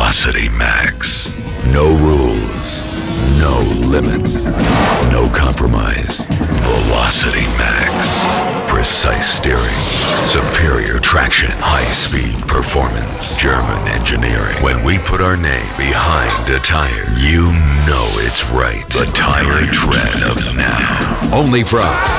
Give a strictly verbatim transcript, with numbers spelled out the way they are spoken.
Velocity Max. No rules, no limits, no compromise. Velocity Max. Precise steering, superior traction, high-speed performance, German engineering. When we put our name behind a tire, you know it's right. The Tyre tread of now. Only from